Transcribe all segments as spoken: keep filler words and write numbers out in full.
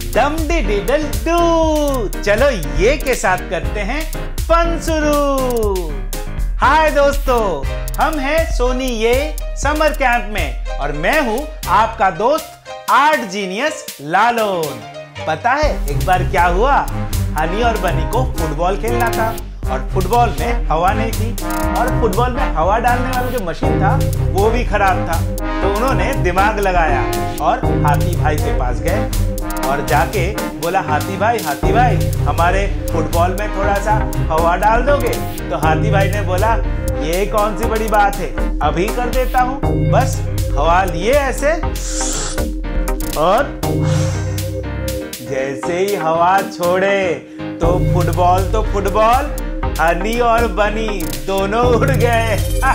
डम D डिडल do. चलो ये के साथ करते हैं फन शुरू। हाय दोस्तों, हम हैं सोनी ये समर कैंप में और मैं हूँ आपका दोस्त आर्ट जीनियस लालोन। पता है एक बार क्या हुआ? हनी और बनी को फुटबॉल खेलना था और फुटबॉल में हवा नहीं थी और फुटबॉल में हवा डालने वाला जो मशीन था वो भी खराब था। तो उन्होंने दिमाग लगाया और हाथी भाई के पास गए और जाके बोला, हाथी भाई हाथी भाई हमारे फुटबॉल में थोड़ा सा हवा डाल दोगे? तो हाथी भाई ने बोला, ये कौन सी बड़ी बात है, अभी कर देता हूँ। बस हवा लिए ऐसे और जैसे ही हवा छोड़े तो फुटबॉल तो फुटबॉल, हनी और बनी दोनों उड़ गए।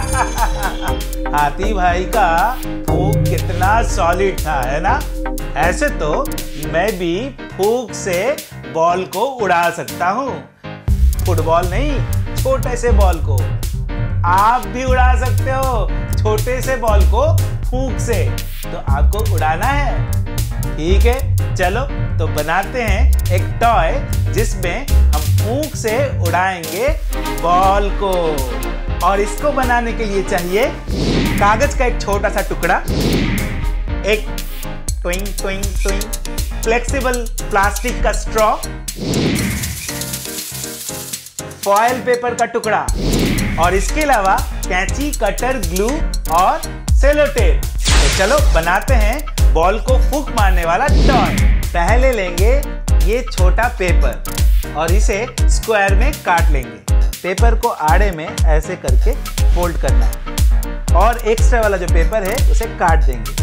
हाथी भाई का फूंक कितना सॉलिड था, है ना? ऐसे तो मैं भी फूंक से बॉल को उड़ा सकता हूँ। फुटबॉल नहीं, छोटे से बॉल को। आप भी उड़ा सकते हो छोटे से बॉल को फूंक से। तो आपको उड़ाना है, ठीक है? चलो तो बनाते हैं एक टॉय जिसमें हम फूंक से उड़ाएंगे बॉल को। और इसको बनाने के लिए चाहिए कागज का एक छोटा सा टुकड़ा, एक ट्विंग ट्विंग ट्विंग फ्लेक्सिबल प्लास्टिक का स्ट्रॉ, फॉयल पेपर का टुकड़ा और इसके अलावा कैंची, कटर, ग्लू और सेलो टेप। तो चलो बनाते हैं बॉल को फूंक मारने वाला टॉय। पहले लेंगे ये छोटा पेपर और इसे स्क्वायर में काट लेंगे। पेपर को आड़े में ऐसे करके फोल्ड करना है और एक्स्ट्रा वाला जो पेपर है उसे काट देंगे।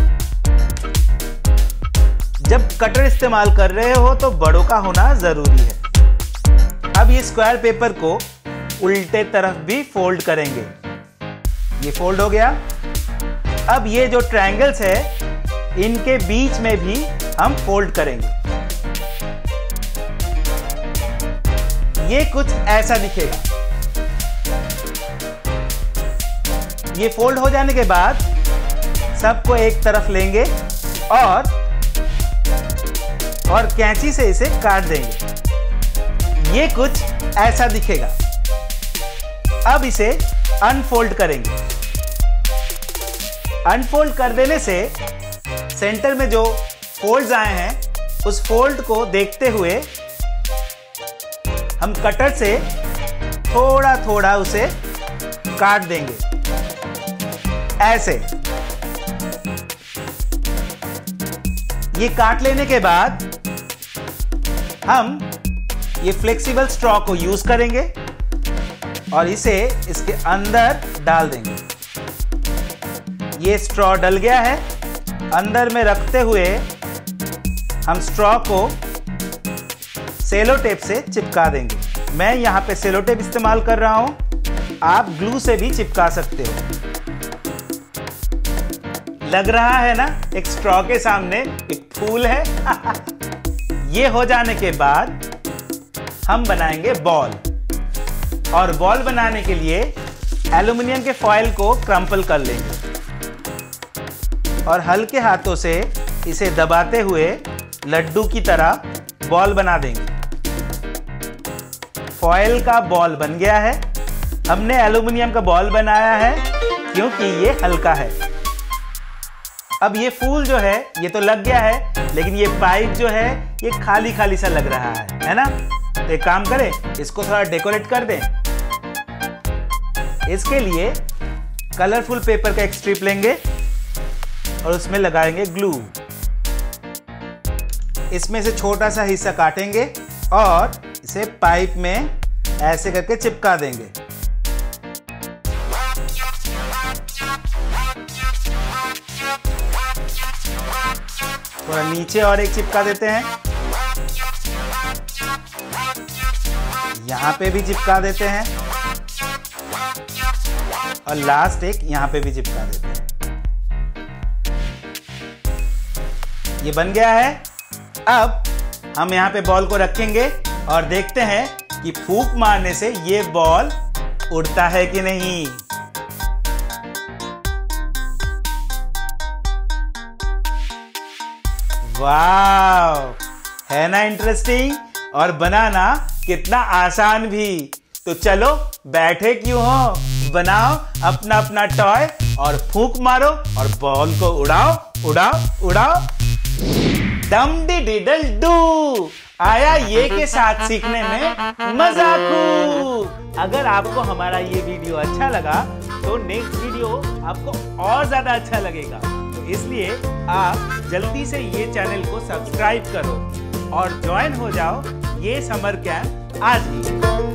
जब कटर इस्तेमाल कर रहे हो तो बड़ों का होना जरूरी है। अब ये स्क्वायर पेपर को उल्टे तरफ भी फोल्ड करेंगे। ये फोल्ड हो गया। अब ये जो ट्रायंगल्स है इनके बीच में भी हम फोल्ड करेंगे। ये कुछ ऐसा दिखेगा। ये फोल्ड हो जाने के बाद सबको एक तरफ लेंगे और और कैंची से इसे काट देंगे। ये कुछ ऐसा दिखेगा। अब इसे अनफोल्ड करेंगे। अनफोल्ड कर देने से सेंटर में जो फोल्ड्स आए हैं उस फोल्ड को देखते हुए हम कटर से थोड़ा थोड़ा उसे काट देंगे ऐसे। ये काट लेने के बाद हम ये फ्लेक्सिबल स्ट्रॉ को यूज करेंगे और इसे इसके अंदर डाल देंगे। ये स्ट्रॉ डल गया है। अंदर में रखते हुए हम स्ट्रॉ को सेलो टेप से चिपका देंगे। मैं यहाँ पे सेलो टेप इस्तेमाल कर रहा हूँ, आप ग्लू से भी चिपका सकते हो। लग रहा है ना एक स्ट्रॉ के सामने एक फूल है। ये हो जाने के बाद हम बनाएंगे बॉल। और बॉल बनाने के लिए एल्युमिनियम के फॉयल को क्रम्पल कर लेंगे और हल्के हाथों से इसे दबाते हुए लड्डू की तरह बॉल बना देंगे। फॉयल का बॉल बन गया है। हमने एल्युमिनियम का बॉल बनाया है क्योंकि ये हल्का है। अब ये फूल जो है ये तो लग गया है, लेकिन ये पाइप जो है ये खाली खाली सा लग रहा है, है ना? तो एक काम करें, इसको थोड़ा डेकोरेट कर दें। इसके लिए कलरफुल पेपर का एक स्ट्रिप लेंगे और उसमें लगाएंगे ग्लू। इसमें से छोटा सा हिस्सा काटेंगे और इसे पाइप में ऐसे करके चिपका देंगे। थोड़ा नीचे और एक चिपका देते हैं, यहाँ पे भी चिपका देते हैं और लास्ट एक यहाँ पे भी चिपका देते हैं। ये बन गया है। अब हम यहाँ पे बॉल को रखेंगे और देखते हैं कि फूंक मारने से ये बॉल उड़ता है कि नहीं। वाव, है ना इंटरेस्टिंग और बनाना कितना आसान भी। तो चलो बैठे क्यों हो, बनाओ अपना अपना टॉय और फूंक मारो और बॉल को उड़ाओ उड़ाओ उड़ाओ। डम डी डिडल डू, आया ये के साथ सीखने में मजा खूब। अगर आपको हमारा ये वीडियो अच्छा लगा तो नेक्स्ट वीडियो आपको और ज्यादा अच्छा लगेगा। तो इसलिए आप जल्दी से ये चैनल को सब्सक्राइब करो और ज्वाइन हो जाओ ये समर कैंप आज ही।